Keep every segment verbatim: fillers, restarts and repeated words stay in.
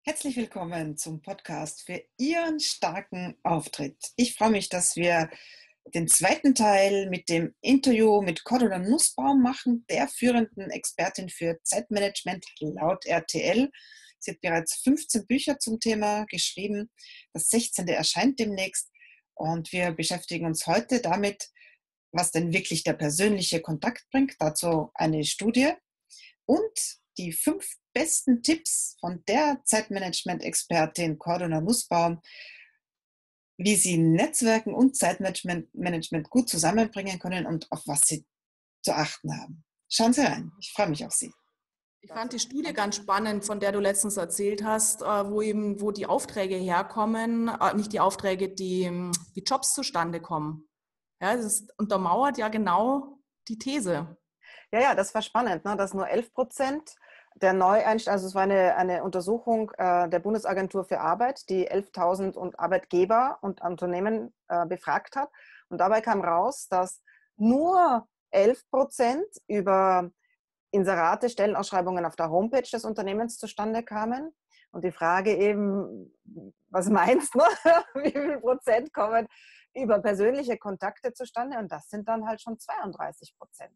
Herzlich willkommen zum Podcast für Ihren starken Auftritt. Ich freue mich, dass wir den zweiten Teil mit dem Interview mit Cordula Nussbaum machen, der führenden Expertin für Zeitmanagement laut R T L. Sie hat bereits fünfzehn Bücher zum Thema geschrieben. Das sechzehnte erscheint demnächst und wir beschäftigen uns heute damit, was denn wirklich der persönliche Kontakt bringt. Dazu eine Studie und die fünf besten Tipps von der Zeitmanagement-Expertin Cordula Nussbaum, wie Sie Netzwerken und Zeitmanagement Management gut zusammenbringen können und auf was Sie zu achten haben. Schauen Sie rein, ich freue mich auf Sie. Ich fand die Studie ganz spannend, von der du letztens erzählt hast, wo eben, wo die Aufträge herkommen, nicht die Aufträge, die, die Jobs zustande kommen. Ja, das ist, untermauert ja genau die These. Ja, ja, das war spannend, ne? Dass nur elf Prozent der Neueinstellungen, also es war eine, eine Untersuchung äh, der Bundesagentur für Arbeit, die elftausend und Arbeitgeber und Unternehmen äh, befragt hat. Und dabei kam raus, dass nur elf Prozent über Inserate, Stellenausschreibungen auf der Homepage des Unternehmens zustande kamen. Und die Frage eben, was meinst du, wie viel Prozent kommen über persönliche Kontakte zustande? Und das sind dann halt schon zweiunddreißig Prozent.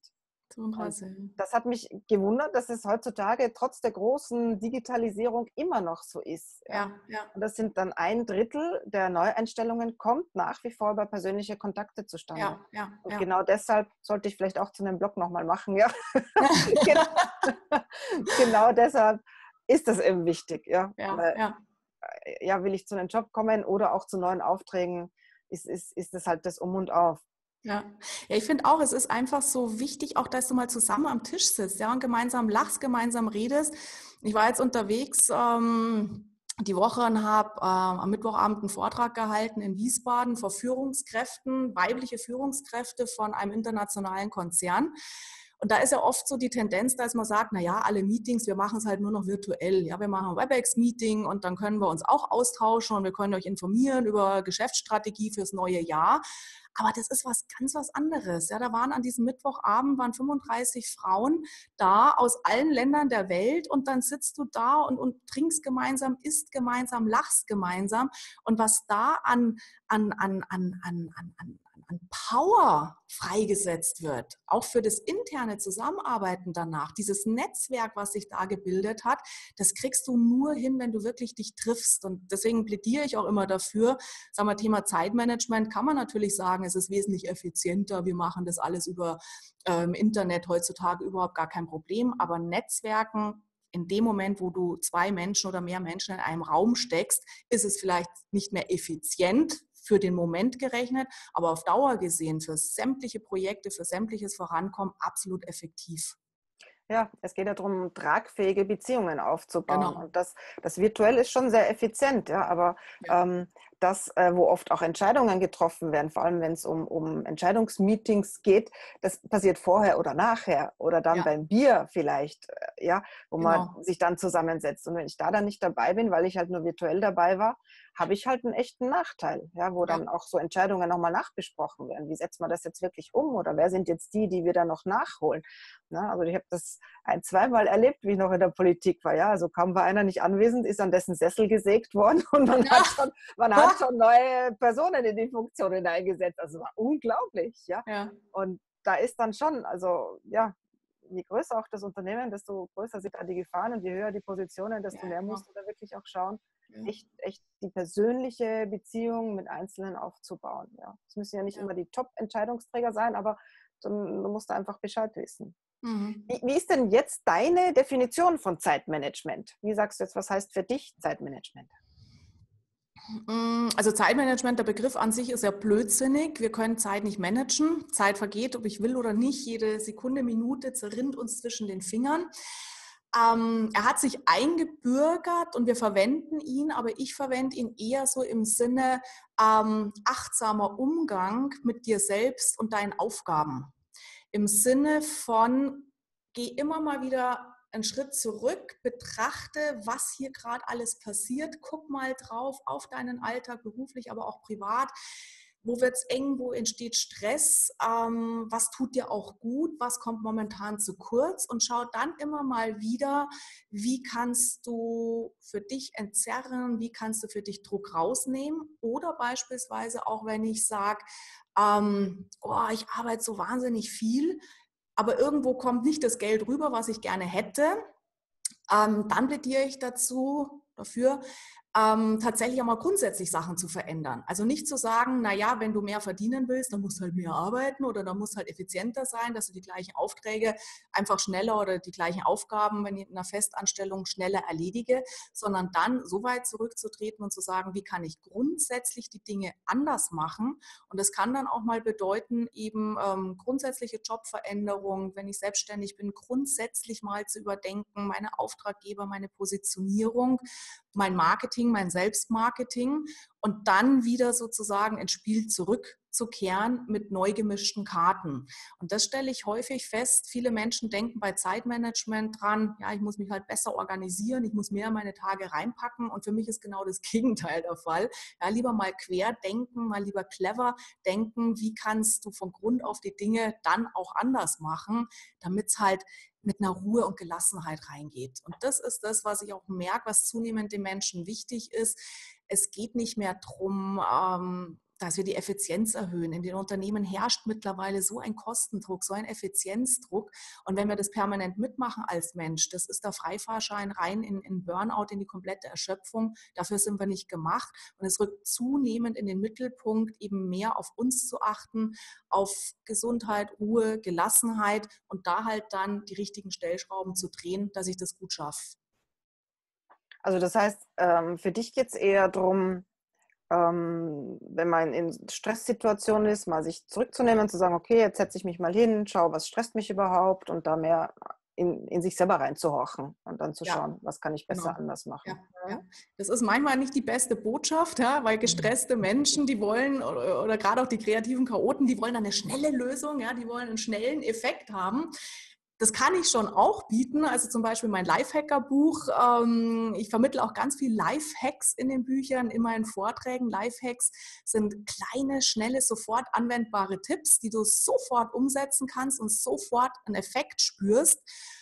Das hat mich gewundert, dass es heutzutage trotz der großen Digitalisierung immer noch so ist. Ja. Ja, ja. Und das sind dann ein Drittel der Neueinstellungen kommt nach wie vor über persönliche Kontakte zustande. Ja, ja, Und ja. genau deshalb sollte ich vielleicht auch zu einem Blog nochmal machen. Ja. genau, genau deshalb ist das eben wichtig. Ja. Ja, Weil, ja. ja, will ich zu einem Job kommen oder auch zu neuen Aufträgen, ist, ist, ist das halt das Um und Auf. Ja. ja, ich finde auch, es ist einfach so wichtig, auch dass du mal zusammen am Tisch sitzt, ja, und gemeinsam lachst, gemeinsam redest. Ich war jetzt unterwegs ähm, die Woche und habe äh, am Mittwochabend einen Vortrag gehalten in Wiesbaden vor Führungskräften, weibliche Führungskräfte von einem internationalen Konzern. Und da ist ja oft so die Tendenz, dass man sagt, na ja, alle Meetings, wir machen es halt nur noch virtuell. Ja, wir machen ein WebEx-Meeting und dann können wir uns auch austauschen und wir können euch informieren über Geschäftsstrategie fürs neue Jahr. Aber das ist was ganz was anderes. Ja, da waren an diesem Mittwochabend waren fünfunddreißig Frauen da aus allen Ländern der Welt und dann sitzt du da und, und trinkst gemeinsam, isst gemeinsam, lachst gemeinsam. Und was da an, an, an, an, an, an, an an Power freigesetzt wird, auch für das interne Zusammenarbeiten danach, dieses Netzwerk, was sich da gebildet hat, das kriegst du nur hin, wenn du wirklich dich triffst. Und deswegen plädiere ich auch immer dafür, sagen wir, Thema Zeitmanagement kann man natürlich sagen, es ist wesentlich effizienter, wir machen das alles über ähm, Internet heutzutage überhaupt gar kein Problem, aber Netzwerken, in dem Moment, wo du zwei Menschen oder mehr Menschen in einem Raum steckst, ist es vielleicht nicht mehr effizient, für den Moment gerechnet, aber auf Dauer gesehen für sämtliche Projekte, für sämtliches Vorankommen absolut effektiv. Ja, es geht ja darum, tragfähige Beziehungen aufzubauen. Genau. Und das, das virtuell ist schon sehr effizient, ja, aber ja. Ähm, das, äh, wo oft auch Entscheidungen getroffen werden, vor allem wenn es um, um Entscheidungsmeetings geht, das passiert vorher oder nachher oder dann ja. beim Bier vielleicht, äh, ja, wo genau. man sich dann zusammensetzt. Und wenn ich da dann nicht dabei bin, weil ich halt nur virtuell dabei war, habe ich halt einen echten Nachteil, ja, wo ja. dann auch so Entscheidungen nochmal nachbesprochen werden. Wie setzt man das jetzt wirklich um oder wer sind jetzt die, die wir dann noch nachholen? Na, also ich habe das ein-, zweimal erlebt, wie ich noch in der Politik war. Ja, also kaum war einer nicht anwesend, ist an dessen Sessel gesägt worden und man, ja. hat, schon, man hat schon neue Personen in die Funktion hineingesetzt. Also es war unglaublich. Ja? Ja. Und da ist dann schon, also ja, je größer auch das Unternehmen, desto größer sind da die Gefahren und je höher die Positionen, desto ja, mehr genau. musst du da wirklich auch schauen, ja. echt, echt die persönliche Beziehung mit Einzelnen aufzubauen. Ja. Es müssen ja nicht ja. immer die Top-Entscheidungsträger sein, aber du, du musst da einfach Bescheid wissen. Mhm. Wie, wie ist denn jetzt deine Definition von Zeitmanagement? Wie sagst du jetzt, was heißt für dich Zeitmanagement? Also Zeitmanagement, der Begriff an sich ist ja blödsinnig. Wir können Zeit nicht managen. Zeit vergeht, ob ich will oder nicht. Jede Sekunde, Minute zerrinnt uns zwischen den Fingern. Ähm, er hat sich eingebürgert und wir verwenden ihn, aber ich verwende ihn eher so im Sinne ähm, achtsamer Umgang mit dir selbst und deinen Aufgaben. Im Sinne von, geh immer mal wieder einen Schritt zurück, betrachte, was hier gerade alles passiert, guck mal drauf auf deinen Alltag, beruflich, aber auch privat. wo wird es eng, wo entsteht Stress, ähm, was tut dir auch gut, was kommt momentan zu kurz und schau dann immer mal wieder, wie kannst du für dich entzerren, wie kannst du für dich Druck rausnehmen oder beispielsweise auch, wenn ich sage, ähm, oh, ich arbeite so wahnsinnig viel, aber irgendwo kommt nicht das Geld rüber, was ich gerne hätte, ähm, dann plädiere ich dazu, dafür, ähm, tatsächlich auch mal grundsätzlich Sachen zu verändern. Also nicht zu sagen, naja, wenn du mehr verdienen willst, dann musst du halt mehr arbeiten oder dann musst du halt effizienter sein, dass du die gleichen Aufträge einfach schneller oder die gleichen Aufgaben, wenn ich in einer Festanstellung schneller erledige, sondern dann so weit zurückzutreten und zu sagen, wie kann ich grundsätzlich die Dinge anders machen? Und das kann dann auch mal bedeuten, eben ähm, grundsätzliche Jobveränderungen, wenn ich selbstständig bin, grundsätzlich mal zu überdenken, meine Auftraggeber, meine Positionierung, mein Marketing, mein Selbstmarketing und dann wieder sozusagen ins Spiel zurückzukehren mit neu gemischten Karten. Und das stelle ich häufig fest. Viele Menschen denken bei Zeitmanagement dran, ja, ich muss mich halt besser organisieren, ich muss mehr in meine Tage reinpacken und für mich ist genau das Gegenteil der Fall. Ja, lieber mal quer denken, mal lieber clever denken, wie kannst du von Grund auf die Dinge dann auch anders machen, damit es halt mit einer Ruhe und Gelassenheit reingeht. Und das ist das, was ich auch merke, was zunehmend den Menschen wichtig ist. Es geht nicht mehr darum, ähm, dass wir die Effizienz erhöhen. In den Unternehmen herrscht mittlerweile so ein Kostendruck, so ein Effizienzdruck. Und wenn wir das permanent mitmachen als Mensch, das ist der Freifahrschein rein in, in Burnout, in die komplette Erschöpfung. Dafür sind wir nicht gemacht. Und es rückt zunehmend in den Mittelpunkt, eben mehr auf uns zu achten, auf Gesundheit, Ruhe, Gelassenheit und da halt dann die richtigen Stellschrauben zu drehen, dass ich das gut schaffe. Also das heißt, für dich geht es eher darum, wenn man in Stresssituationen ist, mal sich zurückzunehmen und zu sagen, okay, jetzt setze ich mich mal hin, schau, was stresst mich überhaupt und da mehr in, in sich selber reinzuhorchen und dann zu schauen, ja, was kann ich besser genau. anders machen. Ja, ja. Das ist manchmal nicht die beste Botschaft, ja, weil gestresste Menschen, die wollen, oder, oder gerade auch die kreativen Chaoten, die wollen dann eine schnelle Lösung, ja, die wollen einen schnellen Effekt haben. Das kann ich schon auch bieten, also zum Beispiel mein Lifehacker-Buch. Ähm, ich vermittle auch ganz viel Lifehacks in den Büchern, immer in Vorträgen. Lifehacks sind kleine, schnelle, sofort anwendbare Tipps, die du sofort umsetzen kannst und sofort einen Effekt spürst.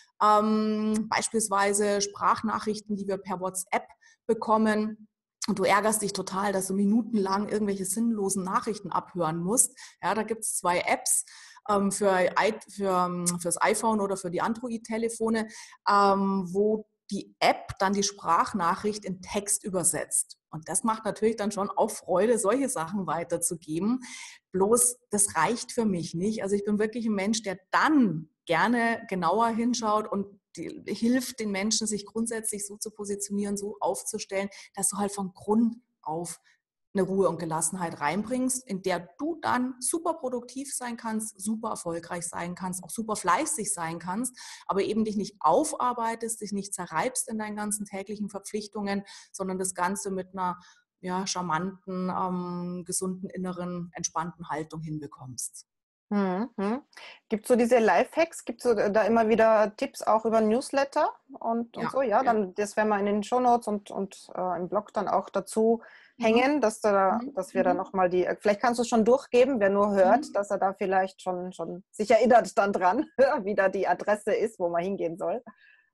Ähm, beispielsweise Sprachnachrichten, die wir per WhatsApp bekommen. Und du ärgerst dich total, dass du minutenlang irgendwelche sinnlosen Nachrichten abhören musst. Ja, da gibt es zwei Apps. Für, für, fürs iPhone oder für die Android-Telefone, ähm, wo die App dann die Sprachnachricht in Text übersetzt. Und das macht natürlich dann schon auch Freude, solche Sachen weiterzugeben. Bloß, das reicht für mich nicht. Also ich bin wirklich ein Mensch, der dann gerne genauer hinschaut und die, hilft den Menschen, sich grundsätzlich so zu positionieren, so aufzustellen, dass du halt von Grund auf eine Ruhe und Gelassenheit reinbringst, in der du dann super produktiv sein kannst, super erfolgreich sein kannst, auch super fleißig sein kannst, aber eben dich nicht aufarbeitest, dich nicht zerreibst in deinen ganzen täglichen Verpflichtungen, sondern das Ganze mit einer ja, charmanten, ähm, gesunden, inneren, entspannten Haltung hinbekommst. Mhm. Gibt es so diese Lifehacks? Gibt es so da immer wieder Tipps auch über Newsletter und, und ja, so? Ja, dann ja. Das werden wir in den Shownotes und, und äh, im Blog dann auch dazu mhm. hängen, dass, da, mhm. dass wir mhm. da nochmal die, vielleicht kannst du es schon durchgeben, wer nur hört, mhm. dass er da vielleicht schon, schon sich erinnert dann dran, wie da die Adresse ist, wo man hingehen soll.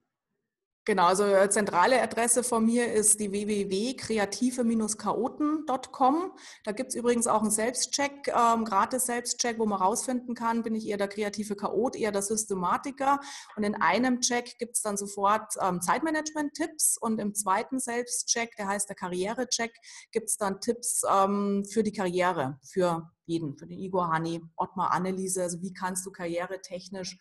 Genau, also zentrale Adresse von mir ist die w w w punkt kreative chaoten punkt com. Da gibt es übrigens auch einen Selbstcheck, ähm, gratis Selbstcheck, wo man rausfinden kann, bin ich eher der kreative Chaot, eher der Systematiker. Und in einem Check gibt es dann sofort ähm, Zeitmanagement-Tipps und im zweiten Selbstcheck, der heißt der Karrierecheck, gibt es dann Tipps ähm, für die Karriere, für jeden, für den Igor, Hanni, Ottmar, Anneliese. Also wie kannst du karrieretechnisch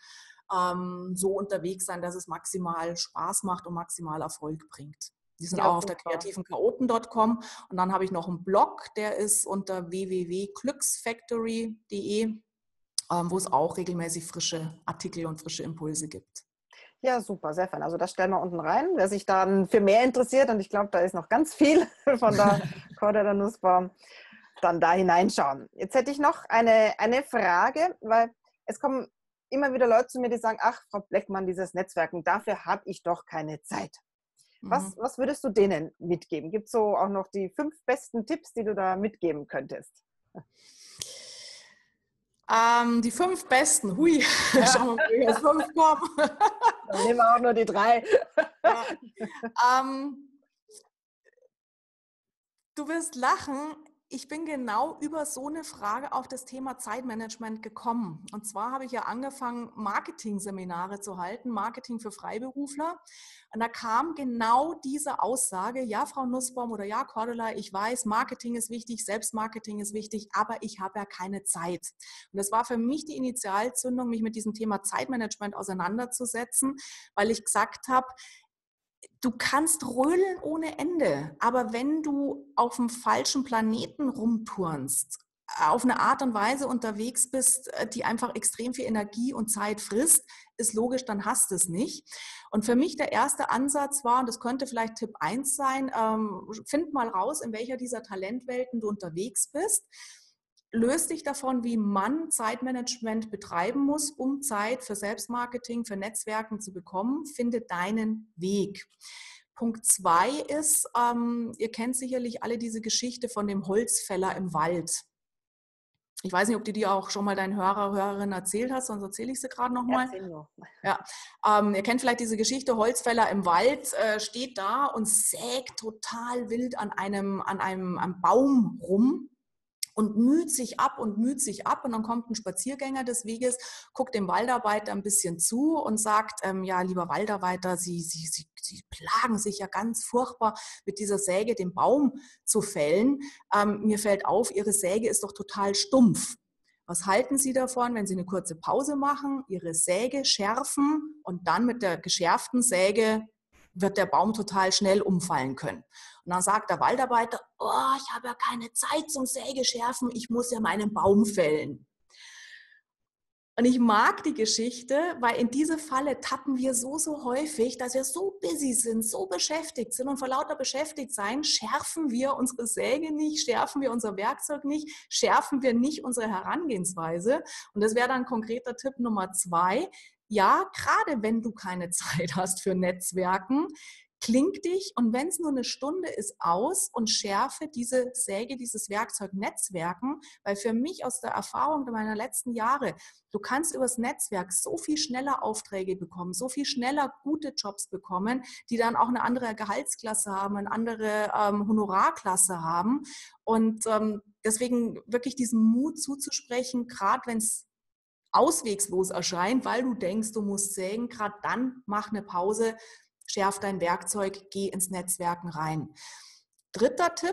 so unterwegs sein, dass es maximal Spaß macht und maximal Erfolg bringt. Die sind ja, auch super. Auf der kreativen chaoten punkt com und dann habe ich noch einen Blog, der ist unter w w w punkt glücksfactory punkt d e, wo es auch regelmäßig frische Artikel und frische Impulse gibt. Ja, super, sehr fein. Also das stellen wir unten rein. Wer sich dann für mehr interessiert, und ich glaube, da ist noch ganz viel von der Corda der Nussbaum, dann da hineinschauen. Jetzt hätte ich noch eine, eine Frage, weil es kommen immer wieder Leute zu mir, die sagen, ach, Frau Bleckmann, dieses Netzwerken, dafür habe ich doch keine Zeit. Mhm. Was, was würdest du denen mitgeben? Gibt es so auch noch die fünf besten Tipps, die du da mitgeben könntest? Ähm, die fünf besten. Hui, ja. Schauen wir mal, wie jetzt fünf kommen. Dann nehmen wir auch nur die drei. Ja. Ähm, du wirst lachen. Ich bin genau über so eine Frage auf das Thema Zeitmanagement gekommen. Und zwar habe ich ja angefangen, Marketing-Seminare zu halten, Marketing für Freiberufler. Und da kam genau diese Aussage, ja, Frau Nussbaum oder ja, Cordula, ich weiß, Marketing ist wichtig, Selbstmarketing ist wichtig, aber ich habe ja keine Zeit. Und das war für mich die Initialzündung, mich mit diesem Thema Zeitmanagement auseinanderzusetzen, weil ich gesagt habe, du kannst rödeln ohne Ende, aber wenn du auf dem falschen Planeten rumturnst, auf eine Art und Weise unterwegs bist, die einfach extrem viel Energie und Zeit frisst, ist logisch, dann hast du es nicht. Und für mich der erste Ansatz war, und das könnte vielleicht Tipp eins sein, ähm, find mal raus, in welcher dieser Talentwelten du unterwegs bist. Löst dich davon, wie man Zeitmanagement betreiben muss, um Zeit für Selbstmarketing, für Netzwerken zu bekommen. Finde deinen Weg. Punkt zwei ist, ähm, ihr kennt sicherlich alle diese Geschichte von dem Holzfäller im Wald. Ich weiß nicht, ob du die auch schon mal deinen Hörer, Hörerinnen erzählt hast, sonst erzähle ich sie gerade nochmal. Erzähl nur. Ja, ähm, ihr kennt vielleicht diese Geschichte, Holzfäller im Wald äh, steht da und sägt total wild an einem, an einem, einem Baum rum. Und müht sich ab und müht sich ab und dann kommt ein Spaziergänger des Weges, guckt dem Waldarbeiter ein bisschen zu und sagt, ähm, ja, lieber Waldarbeiter, Sie, Sie, Sie, Sie plagen sich ja ganz furchtbar mit dieser Säge den Baum zu fällen. Ähm, mir fällt auf, Ihre Säge ist doch total stumpf. Was halten Sie davon, wenn Sie eine kurze Pause machen, Ihre Säge schärfen und dann mit der geschärften Säge wird der Baum total schnell umfallen können. Und dann sagt der Waldarbeiter, oh, ich habe ja keine Zeit zum Sägeschärfen, ich muss ja meinen Baum fällen. Und ich mag die Geschichte, weil in diese Falle tappen wir so, so häufig, dass wir so busy sind, so beschäftigt sind und vor lauter Beschäftigtsein schärfen wir unsere Säge nicht, schärfen wir unser Werkzeug nicht, schärfen wir nicht unsere Herangehensweise. Und das wäre dann konkreter Tipp Nummer zwei. Ja, gerade wenn du keine Zeit hast für Netzwerken, kling dich und wenn es nur eine Stunde ist, aus und schärfe diese Säge, dieses Werkzeug Netzwerken, weil für mich aus der Erfahrung meiner letzten Jahre, du kannst übers Netzwerk so viel schneller Aufträge bekommen, so viel schneller gute Jobs bekommen, die dann auch eine andere Gehaltsklasse haben, eine andere ähm, Honorarklasse haben und ähm, deswegen wirklich diesen Mut zuzusprechen, gerade wenn es auswegslos erscheint, weil du denkst, du musst sägen, gerade dann mach eine Pause, schärf dein Werkzeug, geh ins Netzwerken rein. Dritter Tipp,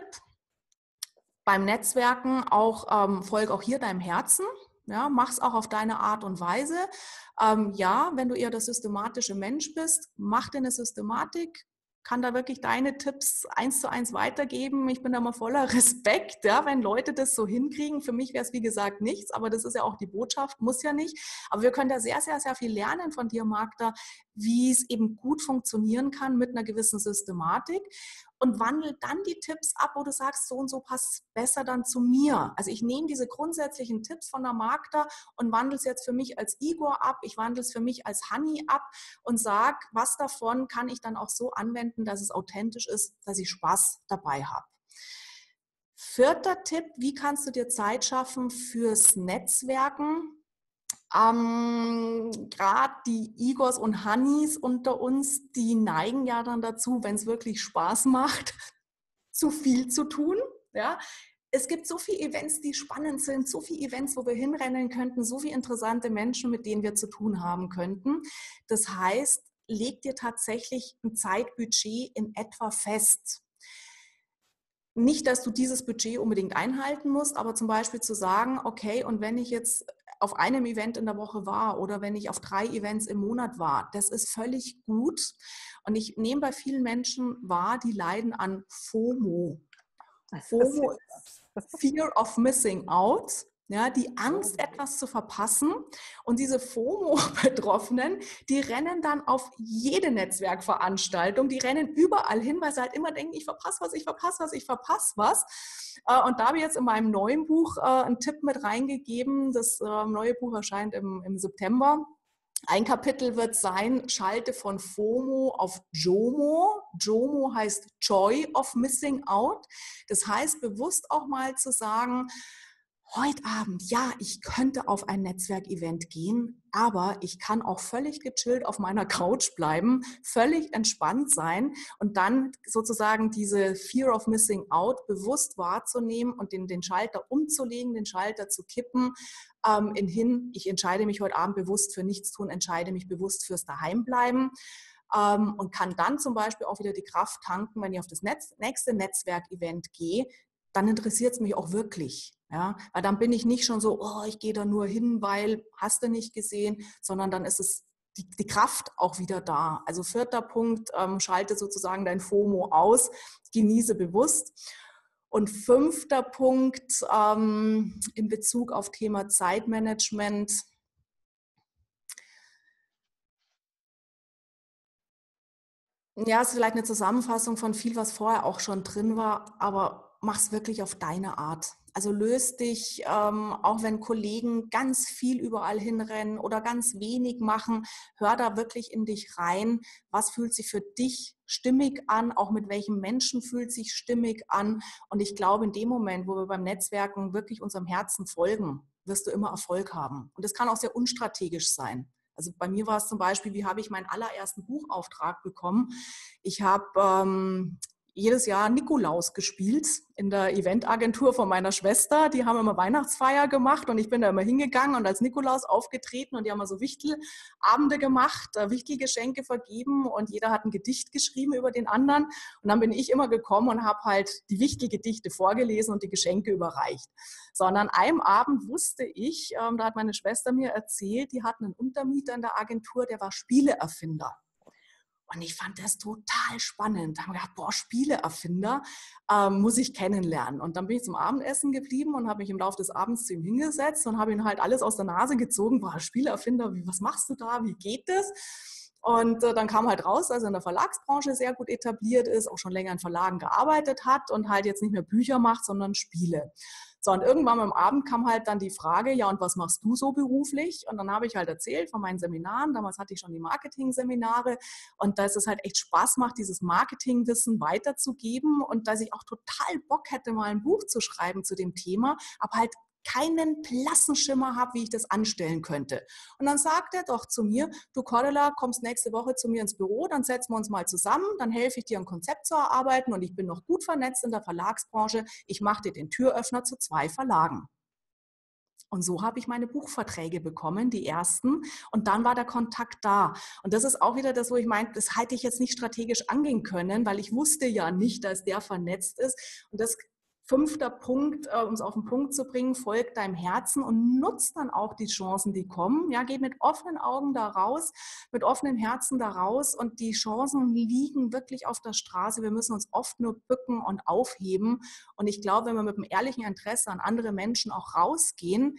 beim Netzwerken auch, ähm, folg auch hier deinem Herzen. Ja, mach's auch auf deine Art und Weise. Ähm, ja, wenn du eher der systematische Mensch bist, mach dir eine Systematik, kann da wirklich deine Tipps eins zu eins weitergeben. Ich bin da mal voller Respekt, ja, wenn Leute das so hinkriegen. Für mich wäre es, wie gesagt, nichts, aber das ist ja auch die Botschaft, muss ja nicht. Aber wir können da sehr, sehr, sehr viel lernen von dir, Magda, wie es eben gut funktionieren kann mit einer gewissen Systematik. Und wandel dann die Tipps ab, wo du sagst, so und so passt besser dann zu mir. Also ich nehme diese grundsätzlichen Tipps von der Magda und wandle es jetzt für mich als Igor ab, ich wandle es für mich als Hanni ab und sage, was davon kann ich dann auch so anwenden, dass es authentisch ist, dass ich Spaß dabei habe. Vierter Tipp, wie kannst du dir Zeit schaffen fürs Netzwerken? Ähm, gerade die Igors und Hannis unter uns, die neigen ja dann dazu, wenn es wirklich Spaß macht, zu viel zu tun. Ja? Es gibt so viele Events, die spannend sind, so viele Events, wo wir hinrennen könnten, so viele interessante Menschen, mit denen wir zu tun haben könnten. Das heißt, leg dir tatsächlich ein Zeitbudget in etwa fest. Nicht, dass du dieses Budget unbedingt einhalten musst, aber zum Beispiel zu sagen, okay, und wenn ich jetzt auf einem Event in der Woche war oder wenn ich auf drei Events im Monat war, das ist völlig gut. Und ich nehme bei vielen Menschen wahr, die leiden an FOMO. FOMO ist Fear of Missing Out. Ja, die Angst, etwas zu verpassen. Und diese FOMO-Betroffenen, die rennen dann auf jede Netzwerkveranstaltung, die rennen überall hin, weil sie halt immer denken, ich verpasse was, ich verpasse was, ich verpasse was. Und da habe ich jetzt in meinem neuen Buch einen Tipp mit reingegeben. Das neue Buch erscheint im, im September. Ein Kapitel wird sein, schalte von FOMO auf JOMO. JOMO heißt Joy of Missing Out. Das heißt, bewusst auch mal zu sagen, heute Abend, ja, ich könnte auf ein Netzwerkevent gehen, aber ich kann auch völlig gechillt auf meiner Couch bleiben, völlig entspannt sein und dann sozusagen diese Fear of Missing Out bewusst wahrzunehmen und den, den Schalter umzulegen, den Schalter zu kippen, ähm, in hin, ich entscheide mich heute Abend bewusst für nichts tun, entscheide mich bewusst fürs Daheimbleiben. Ähm, und kann dann zum Beispiel auch wieder die Kraft tanken, wenn ich auf das Netz, nächste Netzwerkevent gehe, dann interessiert es mich auch wirklich. Ja? Weil dann bin ich nicht schon so, oh, ich gehe da nur hin, weil hast du nicht gesehen, sondern dann ist es die, die Kraft auch wieder da. Also vierter Punkt, ähm, schalte sozusagen dein FOMO aus, genieße bewusst. Und fünfter Punkt ähm, in Bezug auf Thema Zeitmanagement. Ja, ist vielleicht eine Zusammenfassung von viel, was vorher auch schon drin war, aber mach's wirklich auf deine Art. Also löst dich, ähm, auch wenn Kollegen ganz viel überall hinrennen oder ganz wenig machen, hör da wirklich in dich rein. Was fühlt sich für dich stimmig an? Auch mit welchen Menschen fühlt sich stimmig an? Und ich glaube, in dem Moment, wo wir beim Netzwerken wirklich unserem Herzen folgen, wirst du immer Erfolg haben. Und das kann auch sehr unstrategisch sein. Also bei mir war es zum Beispiel, wie habe ich meinen allerersten Buchauftrag bekommen? Ich habe ähm, jedes Jahr Nikolaus gespielt in der Eventagentur von meiner Schwester. Die haben immer Weihnachtsfeier gemacht und ich bin da immer hingegangen und als Nikolaus aufgetreten und die haben immer so Wichtelabende gemacht, äh, Wichtelgeschenke vergeben und jeder hat ein Gedicht geschrieben über den anderen. Und dann bin ich immer gekommen und habe halt die Wichtelgedichte vorgelesen und die Geschenke überreicht. So, und an einem Abend wusste ich, ähm, da hat meine Schwester mir erzählt, die hatten einen Untermieter in der Agentur, der war Spieleerfinder. Und ich fand das total spannend. Da haben wir gedacht, boah, Spieleerfinder ähm, muss ich kennenlernen. Und dann bin ich zum Abendessen geblieben und habe mich im Laufe des Abends zu ihm hingesetzt und habe ihm halt alles aus der Nase gezogen. Boah, Spieleerfinder, wie, was machst du da? Wie geht das? Und äh, dann kam halt raus, dass er in der Verlagsbranche sehr gut etabliert ist, auch schon länger in Verlagen gearbeitet hat und halt jetzt nicht mehr Bücher macht, sondern Spiele. So, und irgendwann am Abend kam halt dann die Frage, ja, und was machst du so beruflich? Und dann habe ich halt erzählt von meinen Seminaren. Damals hatte ich schon die Marketing-Seminare und dass es halt echt Spaß macht, dieses Marketingwissen weiterzugeben und dass ich auch total Bock hätte, mal ein Buch zu schreiben zu dem Thema, aber halt keinen blassen Schimmer habe, wie ich das anstellen könnte. Und dann sagt er doch zu mir, du Cordula, kommst nächste Woche zu mir ins Büro, dann setzen wir uns mal zusammen, dann helfe ich dir ein Konzept zu erarbeiten und ich bin noch gut vernetzt in der Verlagsbranche. Ich mache dir den Türöffner zu zwei Verlagen. Und so habe ich meine Buchverträge bekommen, die ersten. Und dann war der Kontakt da. Und das ist auch wieder das, wo ich meine, das hätte ich jetzt nicht strategisch angehen können, weil ich wusste ja nicht, dass der vernetzt ist. Und das Fünfter Punkt, um es auf den Punkt zu bringen, folgt deinem Herzen und nutzt dann auch die Chancen, die kommen. Ja, geh mit offenen Augen da raus, mit offenem Herzen da raus und die Chancen liegen wirklich auf der Straße. Wir müssen uns oft nur bücken und aufheben. Und ich glaube, wenn wir mit einem ehrlichen Interesse an andere Menschen auch rausgehen,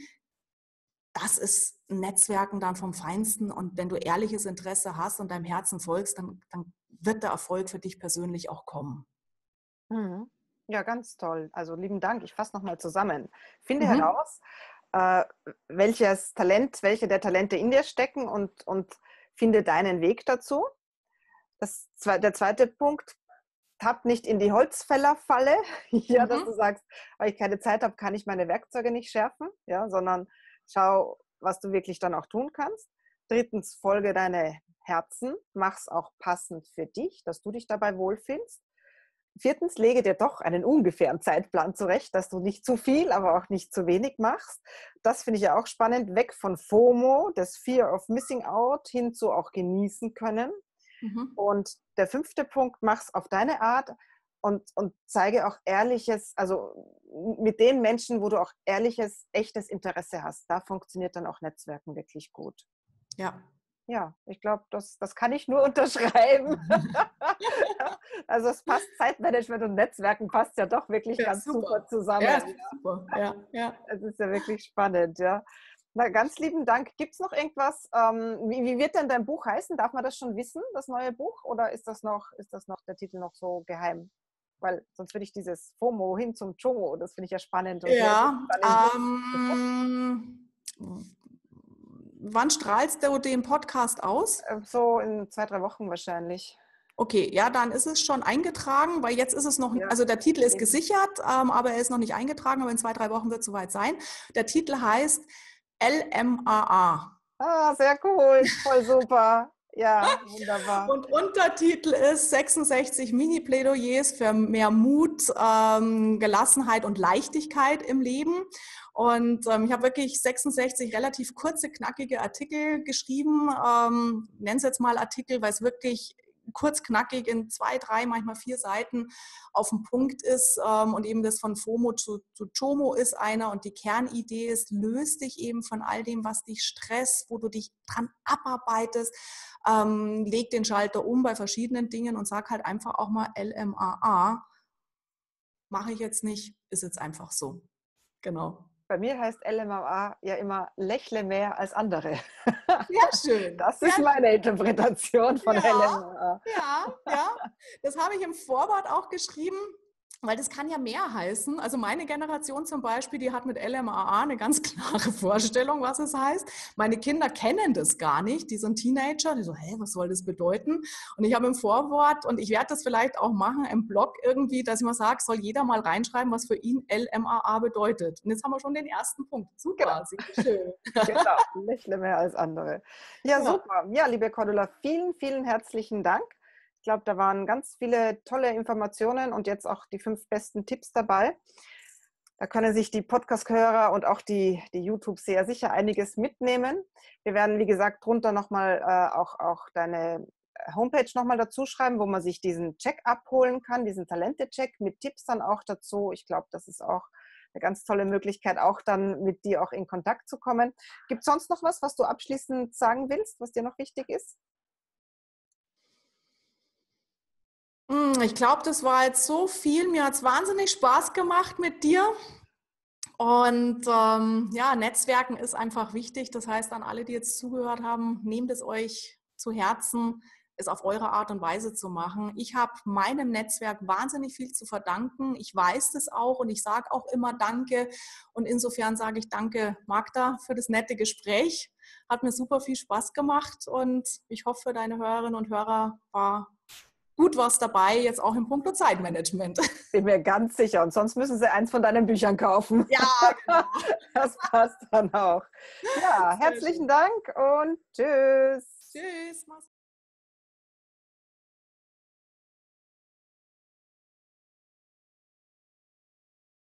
das ist Netzwerken dann vom Feinsten. Und wenn du ehrliches Interesse hast und deinem Herzen folgst, dann, dann wird der Erfolg für dich persönlich auch kommen. Mhm. Ja, ganz toll. Also lieben Dank. Ich fasse nochmal zusammen. Finde Mhm. heraus, äh, welches Talent, welche der Talente in dir stecken und, und finde deinen Weg dazu. Das, der zweite Punkt, tapp nicht in die Holzfällerfalle, ja, Mhm. dass du sagst, weil ich keine Zeit habe, kann ich meine Werkzeuge nicht schärfen, ja, sondern schau, was du wirklich dann auch tun kannst. Drittens, folge deine Herzen, mach's auch passend für dich, dass du dich dabei wohlfühlst. Viertens, lege dir doch einen ungefähren Zeitplan zurecht, dass du nicht zu viel, aber auch nicht zu wenig machst. Das finde ich ja auch spannend. Weg von FOMO, das Fear of Missing Out, hin zu auch genießen können. Mhm. Und der fünfte Punkt, mach's auf deine Art und, und zeige auch ehrliches, also mit den Menschen, wo du auch ehrliches, echtes Interesse hast. Da funktioniert dann auch Netzwerken wirklich gut. Ja. Ja, ich glaube, das, das kann ich nur unterschreiben. Also es passt, Zeitmanagement und Netzwerken passt ja doch wirklich Ja, ganz super. super zusammen. Ja, super. Ja, ja. Es ist ja wirklich spannend, ja. Na, ganz lieben Dank. Gibt es noch irgendwas, ähm, wie, wie wird denn dein Buch heißen? Darf man das schon wissen, das neue Buch? Oder ist das noch, ist das noch der Titel noch so geheim? Weil sonst würde ich dieses FOMO hin zum JOMO, das finde ich ja spannend. Und Ja, ähm, wann strahlst du den Podcast aus? so in zwei, drei Wochen wahrscheinlich. Okay, ja, dann ist es schon eingetragen, weil jetzt ist es noch, Ja. also der Titel ist gesichert, ähm, aber er ist noch nicht eingetragen, aber in zwei, drei Wochen wird es soweit sein. Der Titel heißt L M A A. Ah, sehr cool, voll super. Ja, wunderbar. Und Untertitel ist sechsundsechzig Mini-Plädoyers für mehr Mut, ähm, Gelassenheit und Leichtigkeit im Leben. Und ähm, ich habe wirklich sechsundsechzig relativ kurze, knackige Artikel geschrieben. Ähm, nenne es jetzt mal Artikel, weil es wirklich kurz, knackig in zwei, drei, manchmal vier Seiten auf den Punkt ist. Ähm, und eben das von FOMO zu, zu CHOMO ist einer. Und die Kernidee ist, löst dich eben von all dem, was dich stresst, wo du dich dran abarbeitest. Ähm, leg den Schalter um bei verschiedenen Dingen und sag halt einfach auch mal L M A A. Mache ich jetzt nicht, ist jetzt einfach so. Genau. Bei mir heißt L M A A ja immer lächle mehr als andere. Sehr schön. Das ist Sehr meine schön. Interpretation von Ja, L M A A. ja, ja. Das habe ich im Vorwort auch geschrieben. Weil das kann ja mehr heißen. Also meine Generation zum Beispiel, die hat mit L M A A eine ganz klare Vorstellung, was es heißt. Meine Kinder kennen das gar nicht. Die sind Teenager. Die so, hä, was soll das bedeuten? Und ich habe im Vorwort, und ich werde das vielleicht auch machen im Blog irgendwie, dass ich mal sage, soll jeder mal reinschreiben, was für ihn L M A A bedeutet. Und jetzt haben wir schon den ersten Punkt. Super, sehr schön. Genau, lächle mehr als andere. Ja, Ja. super. Ja, liebe Cordula, vielen, vielen herzlichen Dank. Ich glaube, da waren ganz viele tolle Informationen und jetzt auch die fünf besten Tipps dabei. Da können sich die Podcast-Hörer und auch die, die YouTube-Seher sicher einiges mitnehmen. Wir werden, wie gesagt, drunter nochmal äh, auch, auch deine Homepage nochmal dazu schreiben, wo man sich diesen Check abholen kann, diesen Talente-Check mit Tipps dann auch dazu. Ich glaube, das ist auch eine ganz tolle Möglichkeit, auch dann mit dir auch in Kontakt zu kommen. Gibt es sonst noch was, was du abschließend sagen willst, was dir noch wichtig ist? Ich glaube, das war jetzt so viel. Mir hat es wahnsinnig Spaß gemacht mit dir. Und ähm, ja, Netzwerken ist einfach wichtig. Das heißt, an alle, die jetzt zugehört haben, nehmt es euch zu Herzen, es auf eure Art und Weise zu machen. Ich habe meinem Netzwerk wahnsinnig viel zu verdanken. Ich weiß das auch und ich sage auch immer Danke. Und insofern sage ich Danke, Magda, für das nette Gespräch. Hat mir super viel Spaß gemacht und ich hoffe, deine Hörerinnen und Hörer war gut was dabei, jetzt auch im Punkt Zeitmanagement. Bin mir ganz sicher. Und sonst müssen sie eins von deinen Büchern kaufen. Ja, genau. Das passt dann auch. Ja, herzlichen Dank und tschüss. Tschüss. Mach's